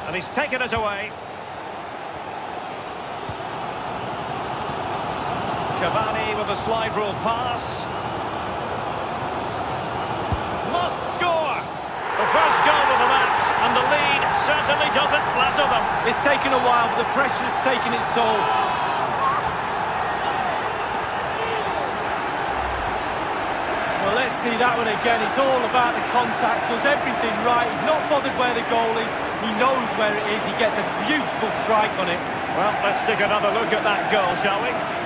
And he's taken it away. Cavani with a slide rule pass. Must score! The first goal of the match, and the lead certainly doesn't flatter them. It's taken a while, but the pressure has taken its toll. Well, let's see that one again. It's all about the contact, does everything right. He's not bothered where the goal is. He knows where it is. He gets a beautiful strike on it. Well, let's take another look at that goal, shall we?